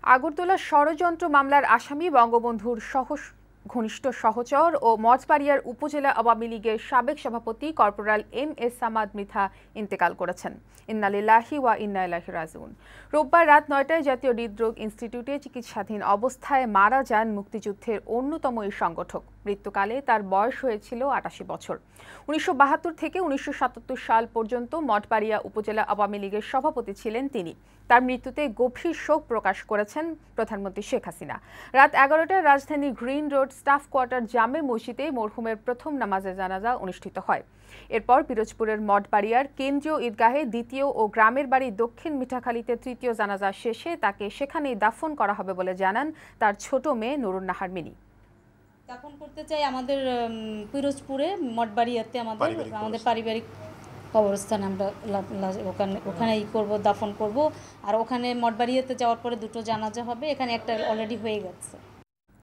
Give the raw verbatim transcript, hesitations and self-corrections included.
আগরতলা ষড়যন্ত্র মামলার আসামি বঙ্গবন্ধুর সহ ঘনিষ্ঠ সহচর ও মঠবাড়িয়ার উপজেলা আওয়ামী লীগের সাবেক সভাপতি corporal M S Samad Mridha ইন্তেকাল করেছেন। ইন্না লিল্লাহি ওয়া ইন্না ইলাইহি রাজিউন। রোববার রাত নয়টায় জাতীয় হৃদরোগ ইনস্টিটিউটে চিকিৎসাধীন অবস্থায় মারা যান মুক্তিযুদ্ধের অন্যতম এই সংগঠক। মৃত্যুকালে তার বয়স হয়েছিল আটাশি বছর। উনিশশো বাহাত্তর থেকে উনিশশো সাতাত্তর সাল পর্যন্ত মঠবাড়িয়া উপজেলা আওয়ামী লীগের সভাপতি ছিলেন তিনি। তার মৃত্যুতে গভীর শোক প্রকাশ করেছেন প্রধানমন্ত্রী শেখ হাসিনা। রাত এগারোটায় রাজধানী গ্রিন রোড স্টাফ কোয়ার্টার জামে মসজিদে মরহুমের প্রথম নামাজে জানাজা অনুষ্ঠিত হয়। এরপর পিরোজপুরের মঠবাড়িয়ার কেন্দ্রীয় ঈদগাহে দ্বিতীয় ও গ্রামের বাড়ি দক্ষিণ মিঠাখালীতে তৃতীয় জানাজা শেষে তাকে সেখানেই দাফন করা হবে বলে জানান তার ছোট মেয়ে নুরুন নাহার মিনি। দাফন করতে চাই আমাদের পিরোজপুরে মঠবাড়িয়াতে আমাদের আমাদের পারিবারিক কবরস্থান। আমরা ওখানে ওখানেই করবো, দাফন করব। আর ওখানে মঠবাড়িয়াতে যাওয়ার পরে দুটো জানাজা হবে, এখানে একটা অলরেডি হয়ে গেছে।